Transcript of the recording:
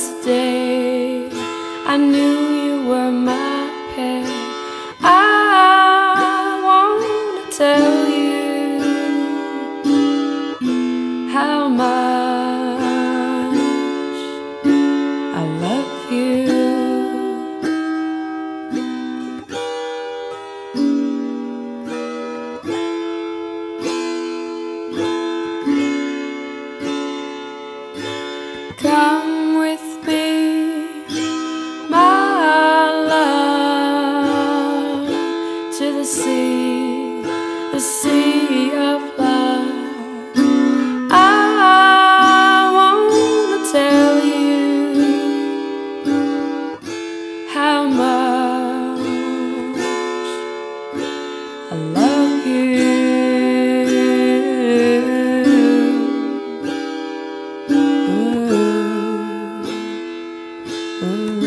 was the day I knew you were my pet. I want to tell you how much I love you. Come with me, my love, to the sea of love. I want to tell you how much I love you. Ooh.